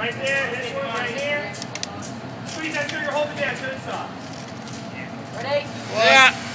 Right there, this one right here. Squeeze that trigger, hold it down, good soft. Ready? Yeah.